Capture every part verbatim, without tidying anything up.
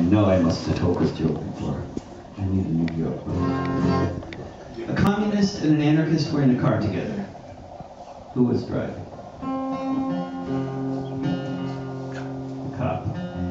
know I must have told this joke before. I need a new joke. A communist and an anarchist were in a car together. Who was driving? The cop.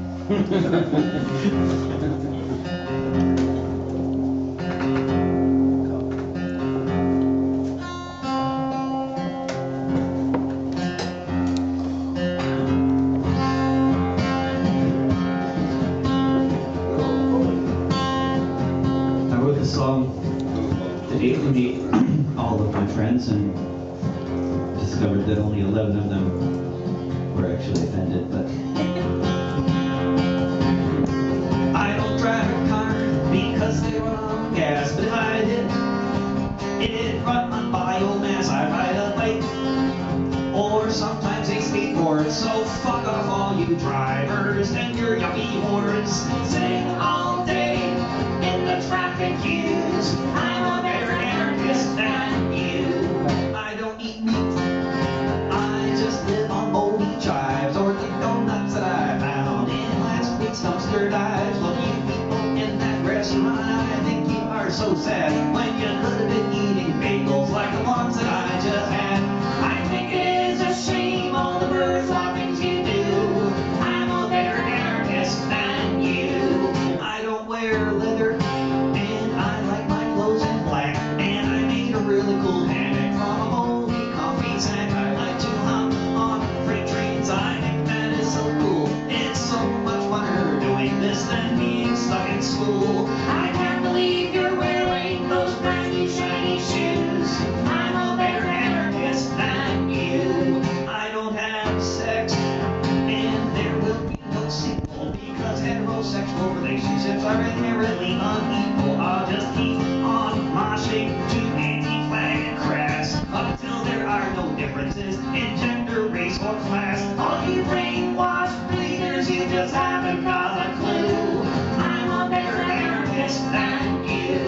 Song to alienate all of my friends, and discovered that only eleven of them were actually offended. But I don't drive a car because they run on gas, but if I did, it'd run on biomass. I ride a bike or sometimes a skateboard, so fuck off all you drivers and your yuppie hordes sitting all day in the traffic queues. I'm a better anarchist than you. I don't eat meat, I just live on moldy chives or the donuts that I found in last week's dumpster dives. Look, you people in that restaurant, I think you are so sad when you could have been eating bagels like the ones that I just had. I think it is a shame all the bird flockings you do. I'm a better anarchist than you. I don't wear leather, and I like my clothes in black, and I made a really cool hammock from a moldy coffee sack. I like to hop on freight trains, I think that is so cool. It's so much funner doing this than being stuck in school. I can't believe you're wearing those brand-new shiny shoes. I'm a better anarchist than you. I don't have sex, and there will be no sequel, because heterosexual relationships are inherently unequal. I'll just keep on moshing to anti-flag and crass until there are no differences in gender, race, or class. All you brainwashed bleeders, you just haven't got a clue. I'm a better anarchist than you.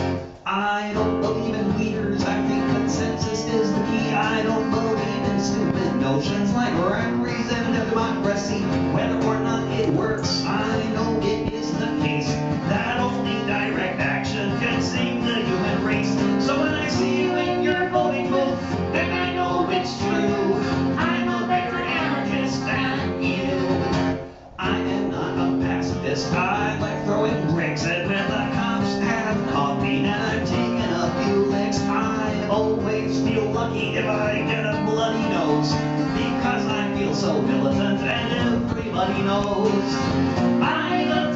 I don't believe in leaders, I think consensus is the key. I don't believe in stupid notions like representative democracy. Whether or not it works, I know it is the case that only direct action can save the human race. So when I see you in your voting booth, then I know it's true. I'm a better anarchist than you. I am not a pacifist, I like throwing bricks, and when the cops have caught me and I've taken a few licks, I always feel lucky if I get a bloody nose, because I feel so militant and everybody knows I love